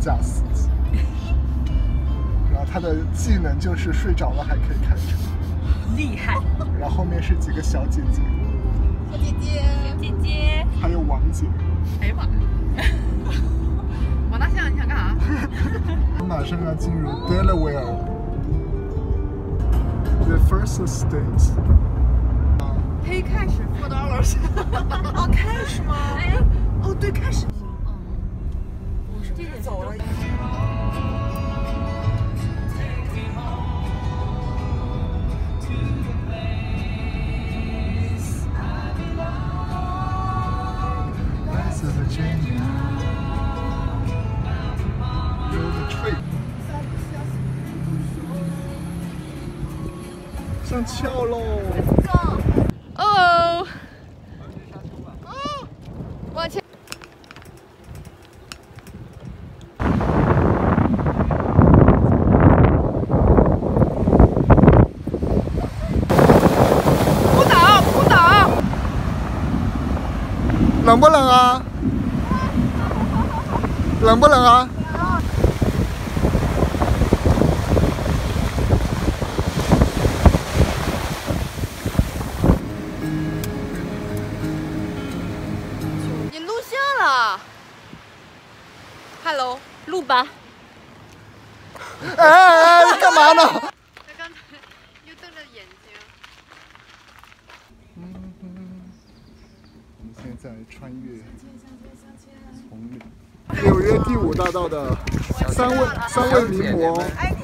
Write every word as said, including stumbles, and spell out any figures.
驾司机。然后他的技能就是睡着了还可以开车， 厉害。 然后后面是几个小姐姐， 小姐姐， 姐姐， 还有王姐。 哎呀妈！王大象，你想干啥？ 我马上要进入 Delaware。The first state。 Pay cash for dollars。哦 ，cash 吗？哎，哦对 cash。嗯，我是不是走了？ 上翘喽！ 哦，哦，往前。扑倒，扑倒！ 冷不冷啊？冷不冷啊？ 你录像了 ？Hello， 录吧。 哎哎哎，干嘛呢？ 他刚才又瞪着眼睛。 嗯嗯，我们现在穿越丛林。纽约第五大道的三位三位名模。